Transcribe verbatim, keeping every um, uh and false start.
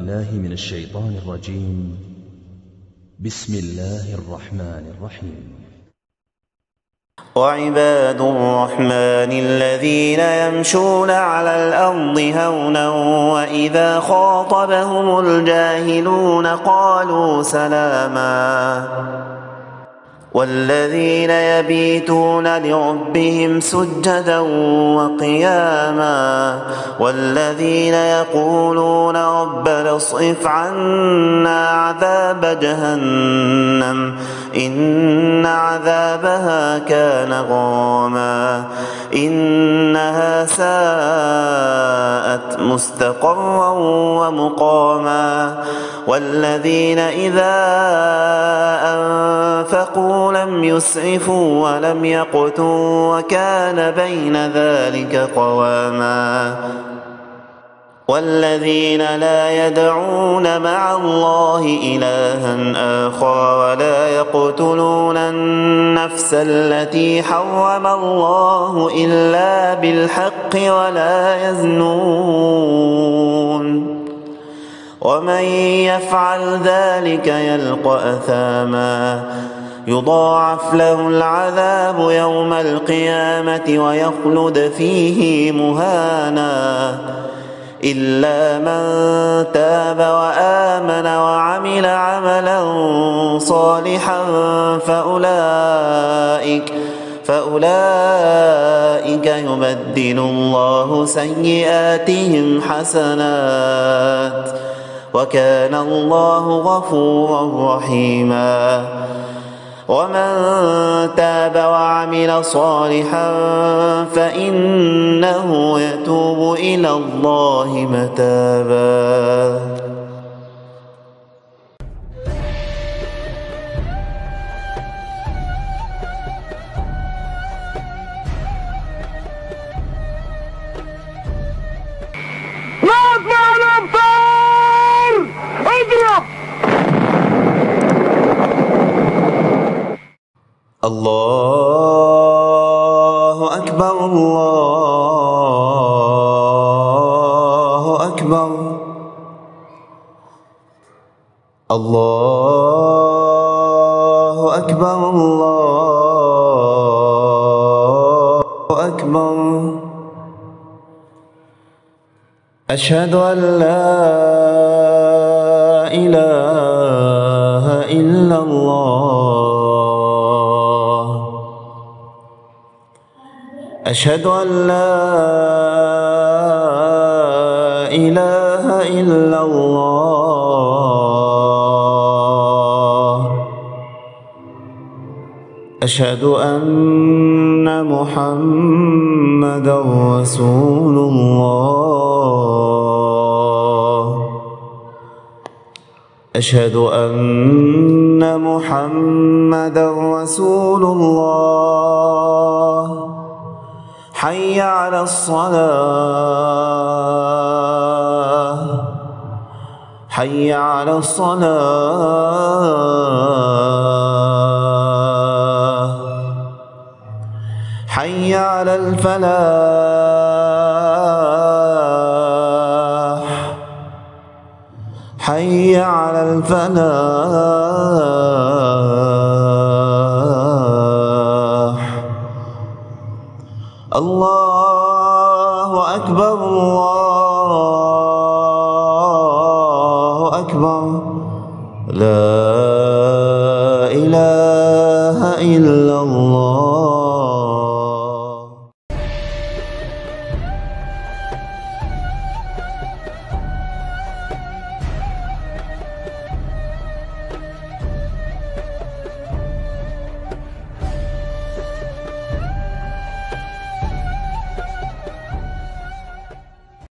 بالله من الشيطان الرجيم. بسم الله الرحمن الرحيم. وعباد الرحمن الذين يمشون على الأرض هونا وإذا خاطبهم الجاهلون قالوا سلاما والذين يبيتون لربهم سجدا وقياما والذين يقولون ربنا اصرف عنا عذاب جهنم إن عذابها كان غراما إنها ساءت مستقرا ومقاما والذين إذا أنفقوا لم يسرفوا ولم يقتروا وكان بين ذلك قواما والذين لا يدعون مع الله إلها آخر ولا يقتلون النفس التي حرم الله إلا بالحق ولا يزنون ومن يفعل ذلك يلقى أثاما يضاعف له العذاب يوم القيامة ويخلد فيه مهانا إلا من تاب وآمن وعمل عملا صالحا فأولئك فأولئك يبدل الله سيئاتهم حسنات وكان الله غفورا رحيما ومن تاب وعمل صالحا فإنه يتوب إلى الله متابا. الله أكبر الله أكبر الله أكبر الله أكبر أشهد أن لا إله إلا الله أشهد أن لا إله إلا الله أشهد أن محمدا رسول الله أشهد أن محمدا رسول الله حي على الصلاة حي على الصلاة حي على الفلاح حي على الفلاح